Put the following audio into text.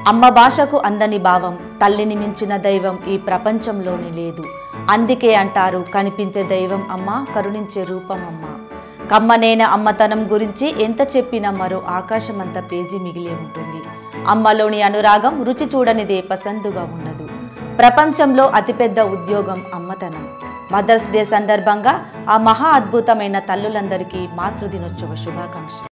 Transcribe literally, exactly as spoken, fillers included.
అమ్మ భాషకు అందని భావం, తల్లిని మించిన దైవం ఈ ప్రపంచంలోనే లేదు. అందుకే అంటారు కనిపించే దైవం అమ్మ, కరుణించే రూపం అమ్మ. కమ్మనేన అమ్మతనం గురించి ఎంత చెప్పినా మరో ఆకాశమంత పేజీ మిగిలే ఉంటుంది. అమ్మలోని అనురాగం రుచి చూడనిదే పసందుగా ఉండదు. ప్రపంచంలో అతిపెద్ద ఉద్యోగం అమ్మతనం. మదర్స్ డే సందర్భంగా ఆ మహా అద్భుతమైన తల్లులందరికీ మాతృదినోత్సవ శుభాకాంక్షలు.